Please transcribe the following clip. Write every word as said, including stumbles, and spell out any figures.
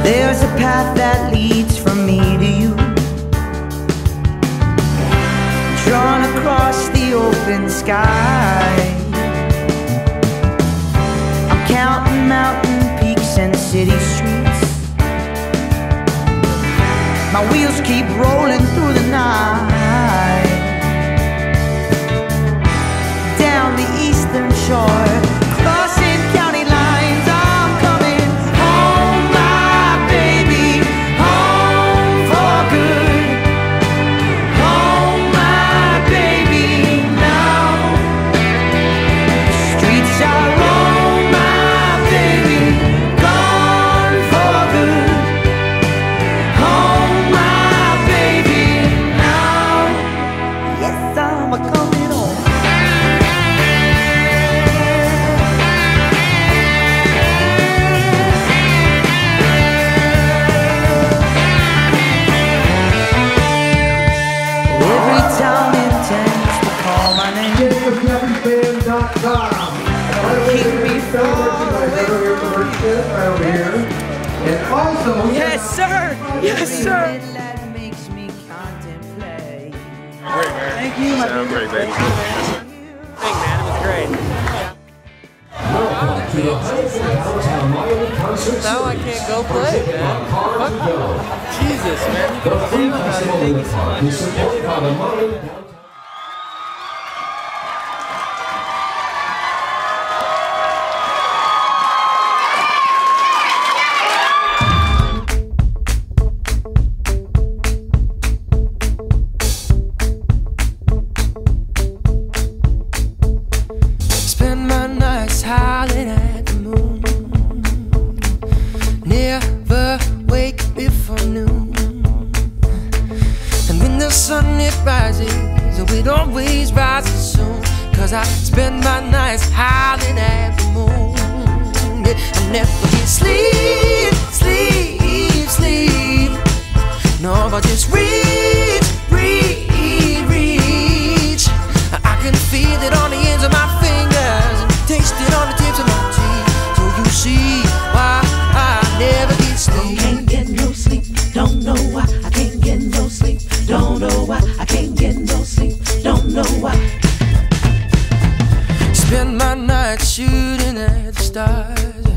There's a path that leads from me to you, drawn across the open sky. I'm counting mountain peaks and city streets. My wheels keep rolling through the night, down the eastern shore, crossing county lines. I'm coming home, my baby, home for good. Home, my baby, now. The streets are on, my baby, gone for good. Home, my baby, now. Yes, I'm a coming home. Every town intends to call my name. Jeffries dot com. Keep me Right over here. And also, Yes, sir. Yes, sir. that makes me contemplate. Great, man. Thank you, my Sound great, baby. Thing, man. It was great. Welcome to the Bayfront Miami Concert Series. Now I can't go play, man. Fuck. Jesus, man. You The can free sing about festival it. in the park is supported by the Miami Downtown. Spend my nights howling at the moon. Never wake before noon. And when the sun it rises, it always rises soon. Cause I spend my nights howling at the moon. Yeah, I never get sleep, sleep, sleep. No, I just reach, reach, reach. I can feel it on the ends of my fingers and taste it on the tips of my teeth. So you see why I never get sleep. Can't get no sleep, don't know why. I can't get no sleep, don't know why. I can't get no sleep, don't know why. Spend my nights shooting at the stars.